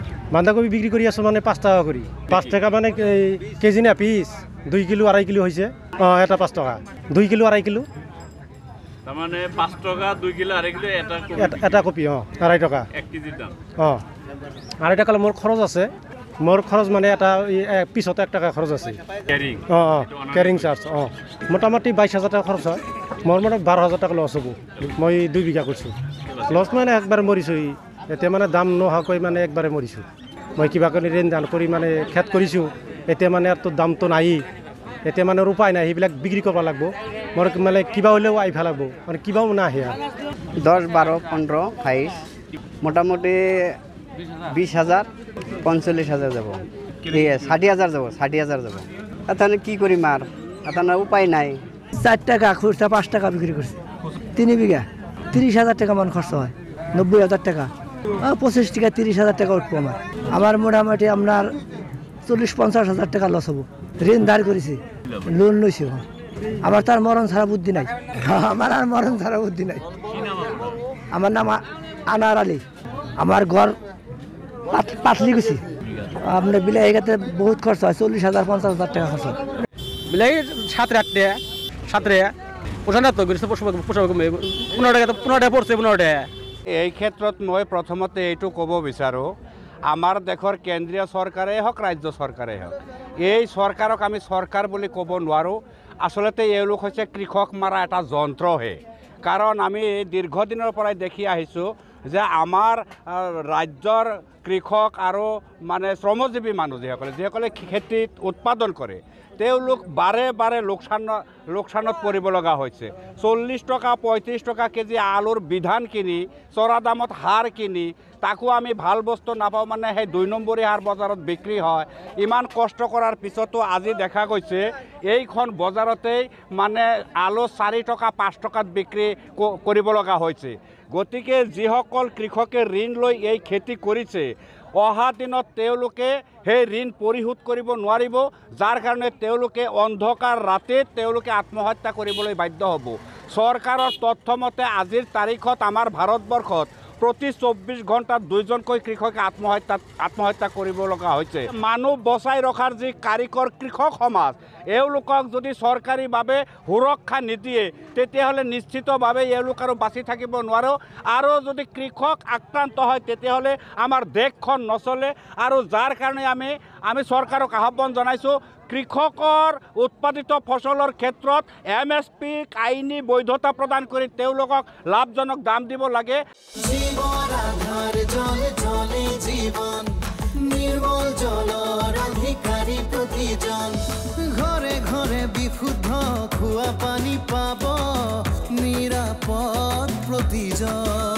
বান্ধাকপি বিক্রি কৰি আছোঁ মানে 5 টাকা কৰি 5 টাকা মানে কেজি না পিস 2 কিলো 2.5 কিলো হৈছে এটা 5 টাকা 2 কিলো 2.5 কিলো তাৰমানে 5 টাকা 2 কিলো 2.5 কিলো এটা কপি 2.5 টাকা 1 কেজিৰ দাম 2.5 টাকা মোৰ খৰচ আছে মোৰ খৰচ মানে এটা পিছত 1 টাকা খৰচ আছে কেৰিং কেৰিং চাৰ্জ মোটামুটি 22,000 টাকা খৰচ হয় মোৰ মানে 12,000 টাকা লছ হ'ব মই 2 বিঘা কৰিছোঁ লছ মানে একবাৰ মৰিছোঁ এতিয়া মানে দাম নোহোৱাকৈ মানে একবাৰে মৰিছোঁ মই কিবা কৰি ঋণ দান কৰি মানে খেত কৰিছোঁ এতিয়া মানে আৰু দামটো নাই এতিয়া মানে উপায় নাই সেইবিলাক বিক্ৰী কৰিব লাগিব মোৰ মানে কিবা হ'লেও আহিব লাগিব মানে কিবাও নাহে 10, 12, 15, 22 মোটামুটি 20,000 45,000 যাব 60,000 যাব 60,000 যাব তাহলে কি করিম আর আপনার উপায় নাই 4 টাকা খুচরা 5 টাকা বিক্রি করছে 3 বিঘা 30,000 টাকা মান খরচ হয় 90,000 টাকা 25 টাকা 30,000 টাকা উঠবো আমার মোটামুটি আপনার 40-50,000 টাকা লস হবো ঋণ ধার করেছি লোন লইছি আমার তার মরণ ছাড়া বুদ্ধি নাই আমার আর মরণ ছাড়া বুদ্ধি নাই আমার নাম আনার আলী আমার ঘর পাতলি গেছি আপনার বিলাহি গাতে বহুত খরচ হয় 40,000-50,000 টাকা খরচ হয় বিলাহি 7-8 টাকা 7 টাকা পোষানো তো 15 টাকা পড়ছে 15 টাকা এই ক্ষেত্ৰত মই প্ৰথমতে এইটো ক'ব বিচাৰোঁ আমাৰ দেশৰ কেন্দ্ৰীয় চৰকাৰেই হওক ৰাজ্য চৰকাৰেই হওক এই চৰকাৰক আমি চৰকাৰ বুলি ক'ব নোৱাৰোঁ আচলতে এওঁলোক হৈছে কৃষক মাৰা এটা যন্ত্ৰহে কাৰণ আমি দীৰ্ঘদিনৰ পৰাই দেখি আহিছোঁ যে আমাৰ ৰাজ্যৰ কৃষক আৰু মানে শ্ৰমজীৱী মানুহ যিসকলে খেতিত উৎপাদন কৰে তেওঁলোক বাৰে বাৰে লোকচানত পৰিব লগা হৈছে 40 টকা 35 টকা কেজি আলুৰ বিধান কিনি চৰা দামত সাৰ কিনি তাকো আমি ভাল বস্তু নাপাওঁ মানে সেই 2 নম্বৰী সাৰ বজাৰত বিক্ৰী হয় ইমান কষ্ট কৰাৰ পিছতো আজি দেখা গৈছে এইখন বজাৰতেই মানে আলু 4 টকা 5 টকাত বিক্ৰী কৰিব লগা হৈছে গতিকে যিসকল কৃষকে ঋণ লৈ এই খেতি কৰিছে অহা দিনত তেওঁলোকে সেই ঋণ পৰিশোধ কৰিব নোৱাৰিব যাৰ কাৰণে তেওঁলোকে অন্ধকাৰ ৰাতিত তেওঁলোকে আত্মহত্যা কৰিবলৈ বাধ্য হ'ব চৰকাৰৰ তথ্যমতে আজিৰ তাৰিখত আমাৰ ভাৰতবৰ্ষত প্ৰতি 24 ঘণ্টাত 2জনকৈ কৃষকে আত্মহত্যা কৰিব লগা হৈছে মানুহ বচাই ৰখাৰ যি কাৰিকৰ কৃষক সমাজ এওঁলোকক যদি চৰকাৰীভাৱে সুৰক্ষা নিদিয়ে তেতিয়াহ'লে নিশ্চিতভাৱে এওঁলোক আৰু বাচি থাকিব নোৱাৰো আৰু যদি কৃষক আক্ৰান্ত হয় তেতিয়াহ'লে আমাৰ দেশখন নচলে আৰু যাৰ কাৰণে আমি চৰকাৰক আহ্বান জনাইছোঁ কৃষকৰ উৎপাদিত ফসলৰ ক্ষেত্ৰত MSP আইনী বৈধতা প্ৰদান কৰি তেওঁলোকক লাভজনক দাম দিব লাগে জীবন আধার জলে জলে জীবন নির্মল জলৰ অধিকাৰী প্ৰতিজন ঘৰে ঘৰে বিশুদ্ধ খোৱা পানী পাব নিৰাপদ প্ৰতিজন